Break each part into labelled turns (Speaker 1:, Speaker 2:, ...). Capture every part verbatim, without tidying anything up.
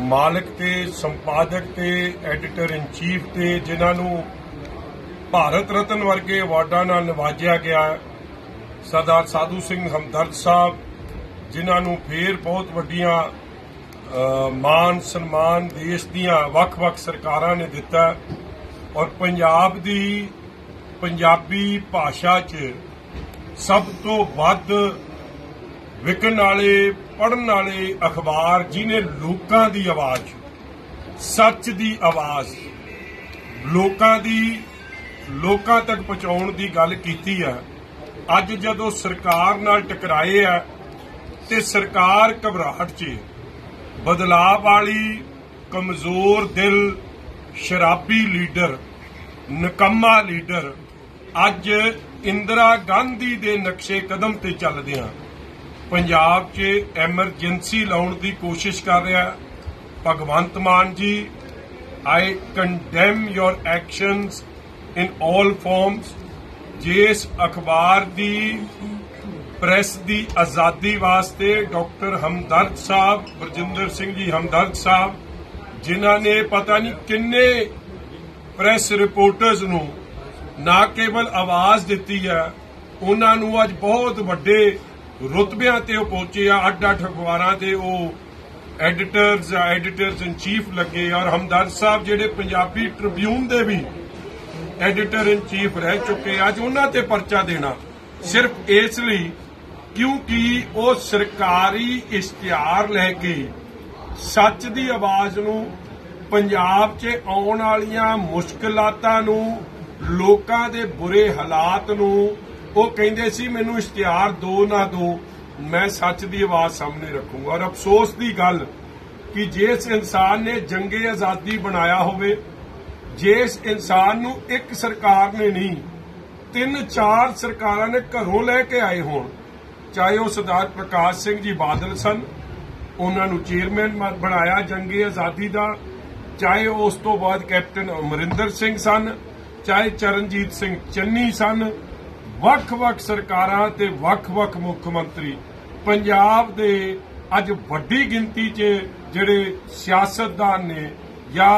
Speaker 1: मालिक ते संपादक ते एडिटर इन चीफ ते जिन्होंने भारत रत्न वर्गे अवार्डां नाल नवाजिया गया, सरदार साधू सिंह हमदर्द साहब जिन्होंने फिर बहुत वड्डियां मान सन्मान देश दियां वख-वख सरकारां ने दिता और पंजाब दी पंजाबी भाषा च सब तो वध विकण वाले पढ़न वाले अखबार जिन्हें लोकां दी आवाज सच दी आवाज लोकां दी लोकां तक पहुंचाउण दी गल कीती है। अज जदों सरकार नाल टकराए है ते सरकार घबराहट च बदलाव वाली कमजोर दिल शराबी लीडर निकम्मा लीडर अज इंदिरा गांधी दे नक्शे कदम ते चलदियां पंजाब च एमरजेंसी लाउण दी कोशिश कर रहा है। Bhagwant Mann ji, I condemn your actions in all forms. जिस अखबार दी प्रेस दी आज़ादी वास्ते डॉक्टर हमदर्द साहब, बरजिंदर सिंह जी हमदर्द साहब, जिन्हां ने पता नहीं किन्ने प्रेस रिपोर्टर्स नूं ना केवल आवाज दी है, उन्होंने अज बहुत वड्डे रुतबियां ते पहुंचे आ। अड्ड अड्ड अखबारां दे ओह एडिटर्स एडिटर्स इन चीफ लगे और हमदर्द साहब जिहड़े पंजाबी ट्रिब्यून दे भी एडिटर इन चीफ रह चुके, अज उन्हां ते परचा देना सिर्फ इसलिए क्योंकि वो सरकारी इश्तिहार लैके सच दी आवाज नूं पंजाब च आउण वालियां मुश्किलातां नूं लोकां दे बुरे हालात नूं वो कहिंदे सी मैनूं इश्तिहार दो ना दो, मैं सच दी आवाज सामने रखूंगा। और अफसोस दी गल कि जिस इंसान ने जंगे आज़ादी बनाया होवे, जिस इंसान नूं एक सरकार ने नहीं तीन चार सरकारां ने घरों लैके आए होण, चाहे वह सरदार प्रकाश सिंह जी बादल सन, उन्होंने चेयरमैन बनाया जंगे आज़ादी का, चाहे उस तो बाद कैप्टन अमरिंदर सिंह सन, चाहे चरणजीत सिंह चन्नी सन, वख-वख सरकारां ते वख-वख मुख मंत्री पंजाब दे अज वड्डी गिनती च जिहड़े सियासतदान ने या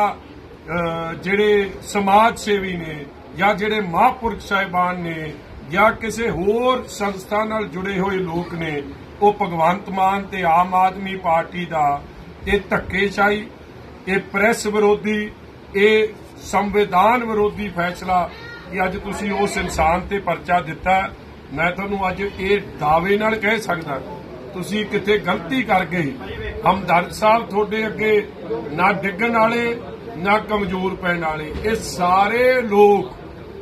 Speaker 1: जिहड़े समाज सेवी ने या जिहड़े महापुरख साहिबान ने या किसी होर संस्था नाल जुड़े हुए लोग ने, वो भगवंत मान ते आम आदमी पार्टी का ये धक्केशाही, ये प्रेस विरोधी, ये संविधान विरोधी फैसला कि अज तुसीं उस इंसान ते परचा दिता। मैं तुहानूं अज ये दावे नाल कह सकदा तुसीं किते गलती कर गए। हमदर्द साहब तुहाडे अगे ना डिगण वाले ना कमजोर पैण वाले, ये सारे लोग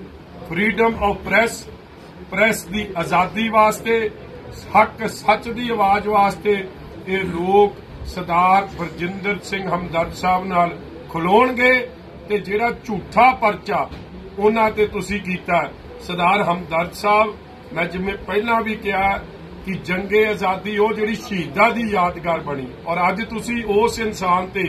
Speaker 1: फ्रीडम ऑफ प्रेस, प्रेस की आज़ादी वास्ते, हक सच की आवाज वास्ते ये लोग सरदार बरजिंदर सिंह हमदर्द साहब नाल खलोणगे ते जिहड़ा झूठा परचा उन्हां ते तुसीं कीता। सरदार हमदर्द साहब, मैं जिवें पहलां भी कहा कि जंगे आज़ादी वो जिहड़ी शहीदां दी यादगार बनी और अज तुसीं उस इंसान ते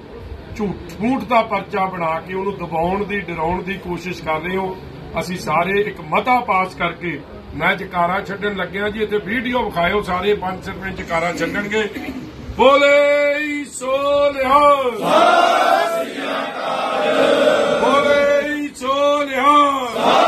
Speaker 1: झूठ मूठ दा परचा बना के उन्होंने दबाउण दी डराउण दी कोशिश कर रहे हो। असीं सारे एक मता पास करके मैं जकारा छड्डण लग्या जी, इत्थे वीडियो विखाओ सारे पंच सरपंच जकारा छड्डणगे। बोले सो निहाल, बोले सो निहाल।